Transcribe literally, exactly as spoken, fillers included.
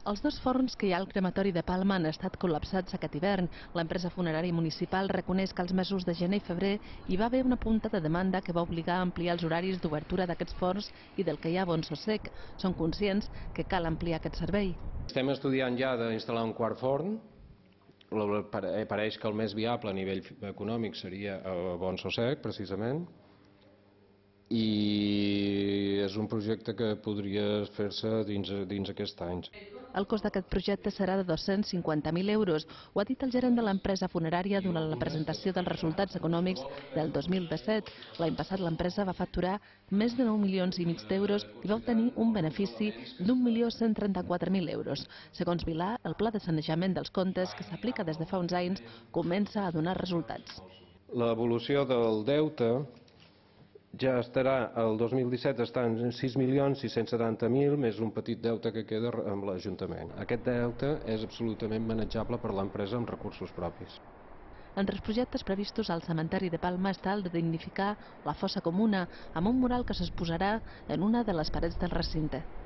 Els dos forns que hi ha al crematori de Palma han estat col·lapsats aquest hivern. L'empresa funerària municipal reconeix que als mesos de gener i febrer hi va haver una punta de demanda que va obligar a ampliar els horaris d'obertura d'aquests forns i del que hi ha bon sossec. Són conscients que cal ampliar aquest servei. Estem estudiant ja d'instal·lar un quart forn. Pareix que el més viable a nivell econòmic seria a Bon Sossec, precisament. I és un projecte que podria fer-se dins, dins aquests anys. El cost d'aquest projecte serà de dos-cents cinquanta mil euros. Ho ha dit el gerent de l'empresa funerària durant la presentació dels resultats econòmics del dos mil disset. L'any passat l'empresa va facturar més de nou milions i mig d'euros i va obtenir un benefici d'un milió cent trenta-quatre mil euros. Segons Vilà, el pla de sanejament dels comptes, que s'aplica des de fa uns anys, comença a donar resultats. L'evolució del deute ja estarà, el dos mil disset està en sis milions sis-cents setanta mil, més un petit deute que queda amb l'Ajuntament. Aquest deute és absolutament manejable per l'empresa amb recursos propis. Entre els projectes previstos al cementeri de Palma està el de dignificar la fossa comuna amb un mural que s'exposarà en una de les parets del recinte.